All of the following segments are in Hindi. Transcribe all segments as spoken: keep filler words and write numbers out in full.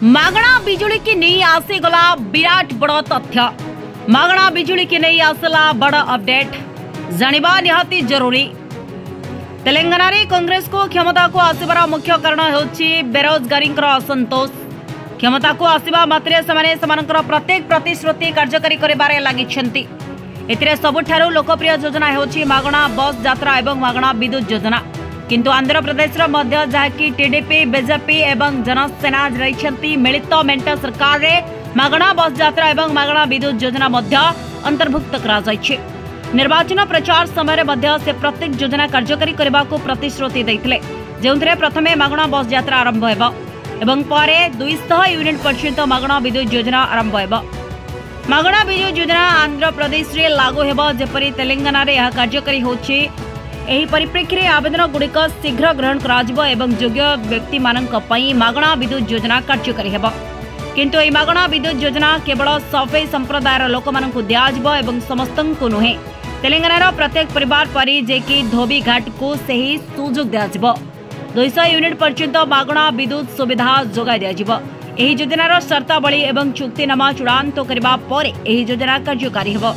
मागणा बिजुली की नहीं आसीगला विराट बड़ तथ्य। मागणा बिजुली की नहीं आसला बड़ अपडेट जानिबा निहाती जरूरी। तेलंगाना रे कांग्रेस को क्षमता को आसबार मुख्य कारण होछि बेरोजगारी असंतोष। क्षमता को आसवा मात्रे समाने समानकर प्रत्येक प्रतिश्रुति कार्यकारी करिबारे लागिछन्ति। एथिरे सबुठारु लोकप्रिय योजना होछि मागणा बस यात्रा एवं मागणा विद्युत योजना। किंतु आंध्र प्रदेश मध्य जहाँकि टीडीपी बीजेपी एवं जनसेना रही मिलित मेंट सरकार रे मागणा बस यात्रा एवं मागणा विद्युत योजना मध्य अंतर्भुक्त करा जायछि। निर्वाचन प्रचार समय मध्य से प्रत्येक योजना कार्यकारी करने को प्रतिश्रुति देथिले, जेउंथरे प्रथमे मागणा बस यात्रा आरंभ हेबो एवं परे दुई सौ यूनिट पर्यंत मागणा विद्युत योजना आरंभ हेबो। मागणा विद्युत योजना आंध्र प्रदेश रे लागू हेबो, जेपरि तेलंगाना रे यह कार्यकारी होछि। एही परिप्रेक्षी रे आवेदन गुड़िक शीघ्र ग्रहण कराजिबो एवं योग्य व्यक्ति मानक पई मागणा विद्युत योजना कार्यकारी हेबो। किंतु एही मागणा विद्युत योजना केवल सफाई संप्रदायर लोक मानकु दियाजिबो एवं समस्तंकु नुहे। तेलंगानार प्रत्येक परिवार परि जे कि धोबी घाट को सही सुযোগ दियाजिबो। दुई सौ यूनिट पर्यंत मागणा विद्युत सुविधा जोगाई दियाजिबो। एही योजनार शर्तावली एवं चुक्तिनामा चूड़ांत करबा परे एही योजना कार्यकारी हेबो।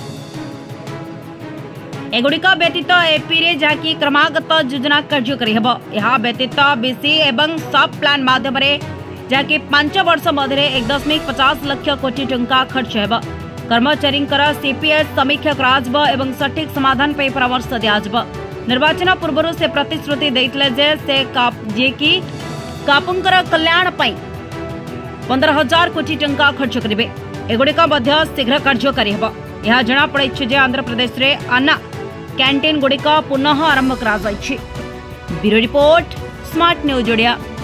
एगुड़िक व्यतीत एपी रे जहाँकि क्रमागत योजना कार्यकारी हेबो। यह व्यतीत बीसी एवं सब प्लान माध्यम जहाँकि पांच वर्ष मध्य एक दशमिक पचास लाख कोटी टंका खर्च हेबो। कर्मचारी सीपीएस समीक्षा कराजिबो एवं सठिक समाधान पे परामर्श दियाजिबो। निर्वाचन पूर्व से प्रतिश्रुति देथिले जे से जे कि कापुंकर कल्याण पई पंद्रह हजार कोटी टंका खर्च करिवे। एगुड़िक मध्य शीघ्र कार्यकारी हेबो। यह जना पड़े जे आंध्र प्रदेश रे अन्ना कैंटीन गुड़िक पुनः आरंभ करा जायछि। Bureau report, smart news Odia.